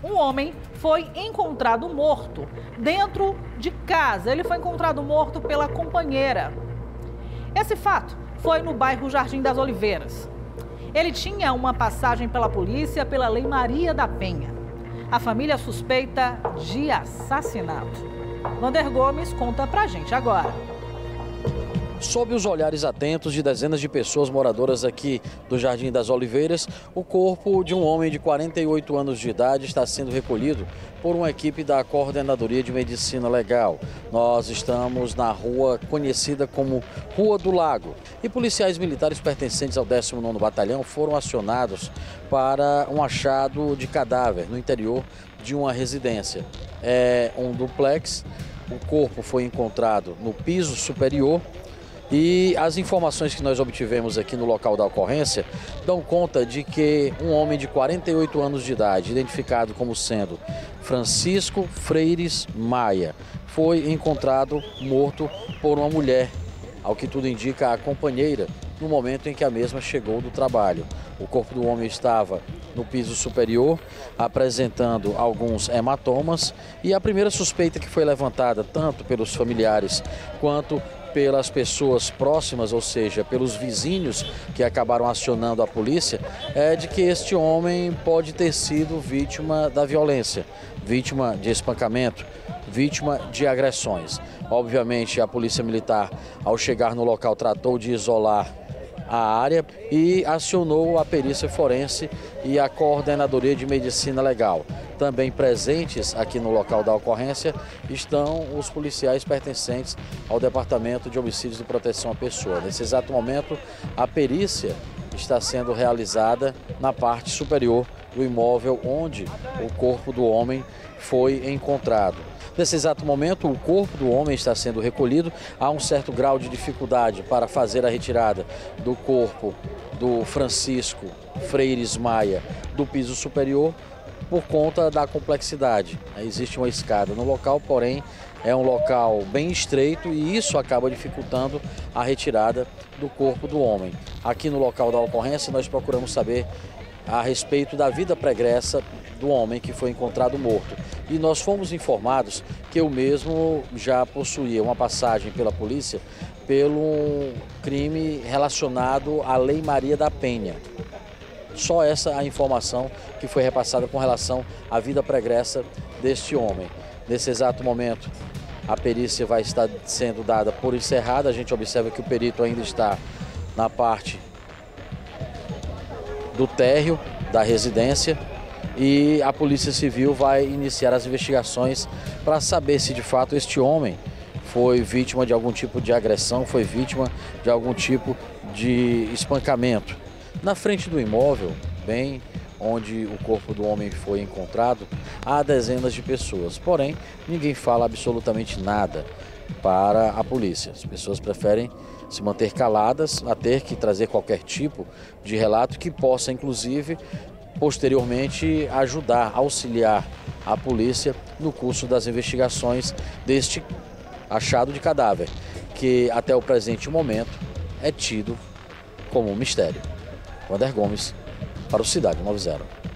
Um homem foi encontrado morto dentro de casa. Ele foi encontrado morto pela companheira. Esse fato foi no bairro Jardim das Oliveiras. Ele tinha uma passagem pela polícia pela Lei Maria da Penha. A família suspeita de assassinato. Vander Gomes conta pra gente agora. Sob os olhares atentos de dezenas de pessoas moradoras aqui do Jardim das Oliveiras, o corpo de um homem de 48 anos de idade está sendo recolhido por uma equipe da Coordenadoria de Medicina Legal. Nós estamos na rua conhecida como Rua do Lago. E policiais militares pertencentes ao 19º Batalhão foram acionados para um achado de cadáver no interior de uma residência. É um duplex, o corpo foi encontrado no piso superior. E as informações que nós obtivemos aqui no local da ocorrência dão conta de que um homem de 48 anos de idade, identificado como sendo Francisco Freires Maia, foi encontrado morto por uma mulher, ao que tudo indica a companheira, no momento em que a mesma chegou do trabalho. O corpo do homem estava no piso superior, apresentando alguns hematomas, e a primeira suspeita que foi levantada tanto pelos familiares quanto pelas pessoas próximas, ou seja, pelos vizinhos que acabaram acionando a polícia, é de que este homem pode ter sido vítima da violência, vítima de espancamento, vítima de agressões. Obviamente, a Polícia Militar, ao chegar no local, tratou de isolar a área e acionou a perícia forense e a Coordenadoria de Medicina Legal. Também presentes aqui no local da ocorrência estão os policiais pertencentes ao Departamento de Homicídios e Proteção à Pessoa. Nesse exato momento, a perícia está sendo realizada na parte superior do imóvel onde o corpo do homem foi encontrado. Nesse exato momento, o corpo do homem está sendo recolhido. Há um certo grau de dificuldade para fazer a retirada do corpo do Francisco Freires Maia do piso superior por conta da complexidade. Existe uma escada no local, porém é um local bem estreito e isso acaba dificultando a retirada do corpo do homem. Aqui no local da ocorrência, nós procuramos saber a respeito da vida pregressa do homem que foi encontrado morto. E nós fomos informados que o mesmo já possuía uma passagem pela polícia pelo crime relacionado à Lei Maria da Penha. Só essa a informação que foi repassada com relação à vida pregressa deste homem. Nesse exato momento, a perícia vai estar sendo dada por encerrada. A gente observa que o perito ainda está na parte do térreo da residência e a Polícia Civil vai iniciar as investigações para saber se de fato este homem foi vítima de algum tipo de agressão, foi vítima de algum tipo de espancamento. Na frente do imóvel, bem onde o corpo do homem foi encontrado, há dezenas de pessoas, porém ninguém fala absolutamente nada para a polícia. As pessoas preferem se manter caladas a ter que trazer qualquer tipo de relato que possa, inclusive, posteriormente ajudar, auxiliar a polícia no curso das investigações deste achado de cadáver, que até o presente momento é tido como um mistério. Vander Gomes, para o Cidade 90.